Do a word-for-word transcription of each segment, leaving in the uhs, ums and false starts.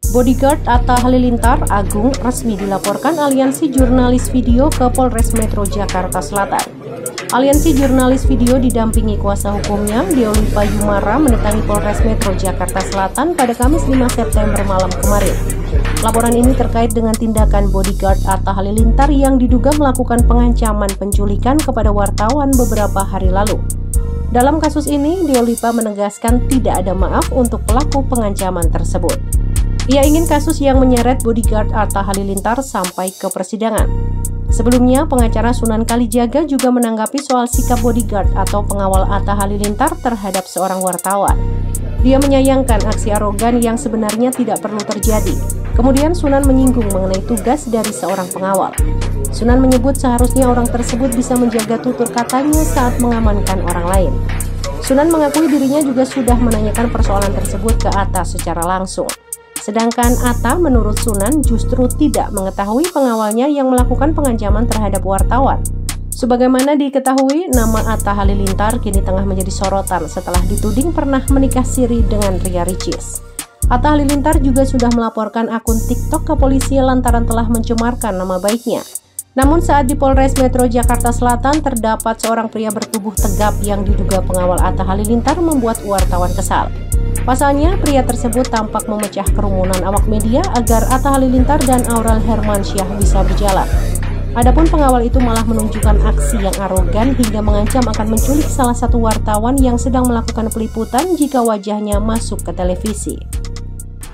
Bodyguard Atta Halilintar Agung resmi dilaporkan Aliansi Jurnalis Video ke Polres Metro Jakarta Selatan. Aliansi Jurnalis Video didampingi kuasa hukumnya, Deolipa Yumara, mendatangi Polres Metro Jakarta Selatan pada Kamis lima September malam kemarin. Laporan ini terkait dengan tindakan bodyguard Atta Halilintar yang diduga melakukan pengancaman penculikan kepada wartawan beberapa hari lalu. Dalam kasus ini, Deolipa menegaskan tidak ada maaf untuk pelaku pengancaman tersebut. Ia ingin kasus yang menyeret bodyguard Atta Halilintar sampai ke persidangan. Sebelumnya, pengacara Sunan Kalijaga juga menanggapi soal sikap bodyguard atau pengawal Atta Halilintar terhadap seorang wartawan. Dia menyayangkan aksi arogan yang sebenarnya tidak perlu terjadi. Kemudian Sunan menyinggung mengenai tugas dari seorang pengawal. Sunan menyebut seharusnya orang tersebut bisa menjaga tutur katanya saat mengamankan orang lain. Sunan mengakui dirinya juga sudah menanyakan persoalan tersebut ke Atta secara langsung. Sedangkan Atta menurut Sunan justru tidak mengetahui pengawalnya yang melakukan pengancaman terhadap wartawan. Sebagaimana diketahui, nama Atta Halilintar kini tengah menjadi sorotan setelah dituding pernah menikah siri dengan Ria Ricis. Atta Halilintar juga sudah melaporkan akun TikTok ke polisi lantaran telah mencemarkan nama baiknya. Namun saat di Polres Metro Jakarta Selatan terdapat seorang pria bertubuh tegap yang diduga pengawal Atta Halilintar membuat wartawan kesal. Pasalnya, pria tersebut tampak memecah kerumunan awak media agar Atta Halilintar dan Aurel Hermansyah bisa berjalan. Adapun pengawal itu malah menunjukkan aksi yang arogan hingga mengancam akan menculik salah satu wartawan yang sedang melakukan peliputan jika wajahnya masuk ke televisi.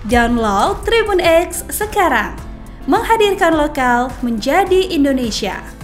Download Tribun X sekarang, menghadirkan lokal menjadi Indonesia.